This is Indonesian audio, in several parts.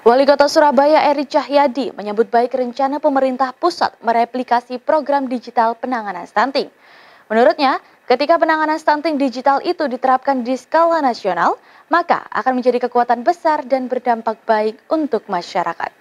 Wali Kota Surabaya Eri Cahyadi menyambut baik rencana pemerintah pusat mereplikasi program digital penanganan stunting. Menurutnya, ketika penanganan stunting digital itu diterapkan di skala nasional, maka akan menjadi kekuatan besar dan berdampak baik untuk masyarakat.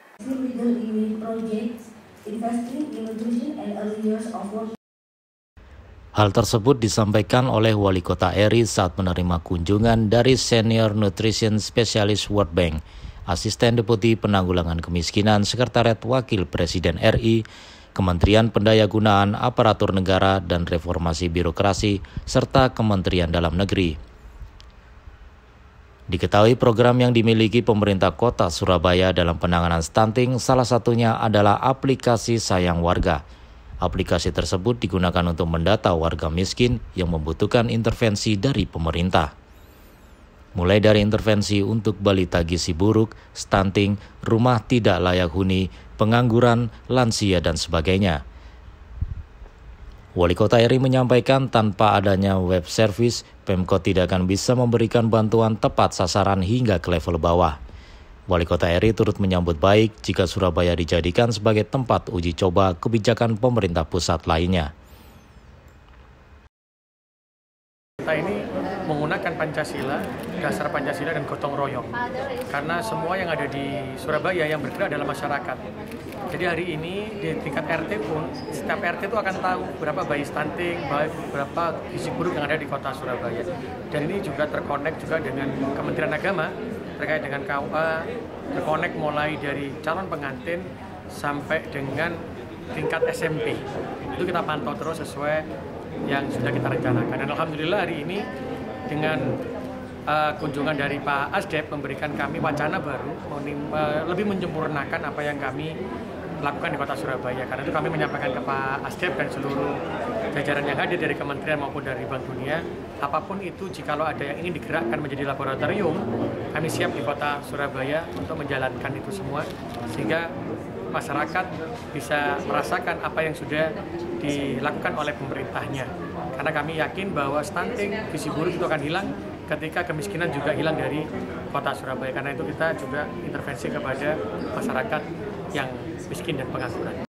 Hal tersebut disampaikan oleh Wali Kota Eri saat menerima kunjungan dari Senior Nutrition Specialist World Bank, Asisten Deputi Penanggulangan Kemiskinan Sekretariat Wakil Presiden RI, Kementerian Pendayagunaan Aparatur Negara dan Reformasi Birokrasi, serta Kementerian Dalam Negeri. Diketahui program yang dimiliki pemerintah kota Surabaya dalam penanganan stunting salah satunya adalah aplikasi Sayang Warga. Aplikasi tersebut digunakan untuk mendata warga miskin yang membutuhkan intervensi dari pemerintah. Mulai dari intervensi untuk balita gizi buruk, stunting, rumah tidak layak huni, pengangguran, lansia, dan sebagainya. Wali Kota RI menyampaikan tanpa adanya web service, Pemkot tidak akan bisa memberikan bantuan tepat sasaran hingga ke level bawah. Wali Kota RI turut menyambut baik jika Surabaya dijadikan sebagai tempat uji coba kebijakan pemerintah pusat lainnya. Kita ini menggunakan Pancasila, dasar Pancasila dan gotong royong. Karena semua yang ada di Surabaya yang bergerak adalah masyarakat. Jadi hari ini di tingkat RT pun, setiap RT itu akan tahu berapa bayi stunting, berapa gizi buruk yang ada di kota Surabaya. Dan ini juga terkonek juga dengan Kementerian Agama, terkait dengan KUA, terkonek mulai dari calon pengantin sampai dengan tingkat SMP. Itu kita pantau terus sesuai yang sudah kita rencanakan. Dan alhamdulillah hari ini dengan kunjungan dari Pak Asdep memberikan kami wacana baru, lebih menyempurnakan apa yang kami lakukan di kota Surabaya. Karena itu kami menyampaikan ke Pak Asdep dan seluruh jajaran yang hadir dari kementerian maupun dari Bank Dunia, apapun itu jikalau ada yang ingin digerakkan menjadi laboratorium, kami siap di kota Surabaya untuk menjalankan itu semua, sehingga masyarakat bisa merasakan apa yang sudah dilakukan oleh pemerintahnya. Karena kami yakin bahwa stunting, gizi buruk itu akan hilang ketika kemiskinan juga hilang dari kota Surabaya. Karena itu kita juga intervensi kepada masyarakat yang miskin dan pengangguran.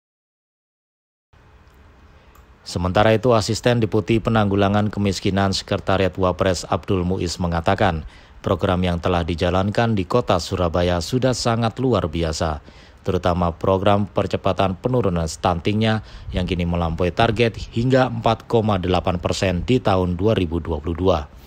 Sementara itu, Asisten Deputi Penanggulangan Kemiskinan Sekretariat Wapres Abdul Muiz mengatakan, program yang telah dijalankan di kota Surabaya sudah sangat luar biasa, terutama program percepatan penurunan stuntingnya yang kini melampaui target hingga 4,8% di tahun 2022.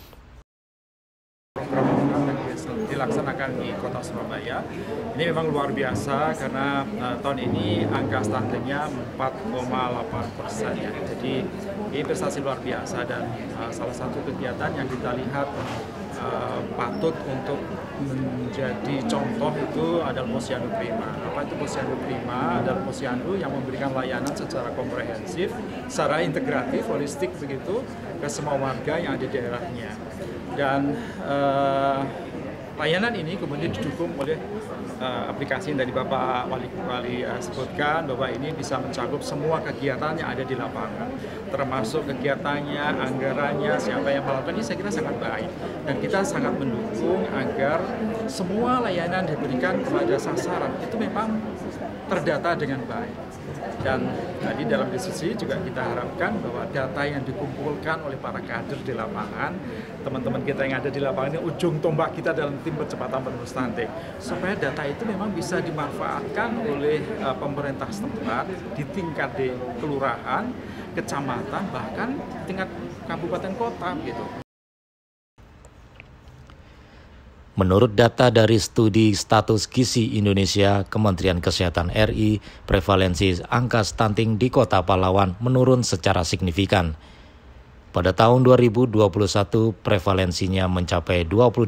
Dilaksanakan di kota Surabaya ini memang luar biasa karena tahun ini angka stuntingnya 4,8% ya. Jadi ini prestasi luar biasa dan salah satu kegiatan yang kita lihat patut untuk menjadi contoh itu adalah Posyandu Prima. Apa itu Posyandu Prima? Adalah posyandu yang memberikan layanan secara komprehensif, secara integratif, holistik begitu ke semua warga yang ada di daerahnya. Dan layanan ini kemudian didukung oleh aplikasi yang tadi Bapak Wali sebutkan, bahwa ini bisa mencakup semua kegiatan yang ada di lapangan, termasuk kegiatannya, anggarannya, siapa yang melakukan. Ini saya kira sangat baik dan kita sangat mendukung agar semua layanan diberikan kepada sasaran itu memang terdata dengan baik. Dan tadi dalam diskusi juga kita harapkan bahwa data yang dikumpulkan oleh para kader di lapangan, teman-teman kita yang ada di lapangan ini ujung tombak kita dalam tim percepatan penurunan stunting, supaya data itu memang bisa dimanfaatkan oleh pemerintah setempat di tingkat di kelurahan, kecamatan, bahkan tingkat kabupaten kota gitu. Menurut data dari Studi Status Gizi Indonesia, Kementerian Kesehatan RI, prevalensi angka stunting di Kota Pahlawan menurun secara signifikan. Pada tahun 2021, prevalensinya mencapai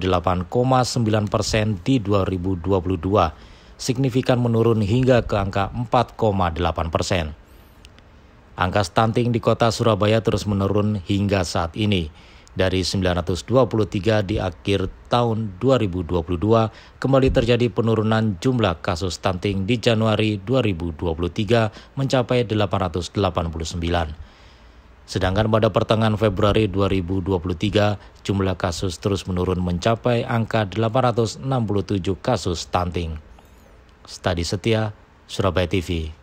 28,9% di 2022, signifikan menurun hingga ke angka 4,8%. Angka stunting di Kota Surabaya terus menurun hingga saat ini. Dari 923 di akhir tahun 2022, kembali terjadi penurunan jumlah kasus stunting di Januari 2023 mencapai 889. Sedangkan pada pertengahan Februari 2023, jumlah kasus terus menurun mencapai angka 867 kasus stunting. Stadi Setia, Surabaya TV.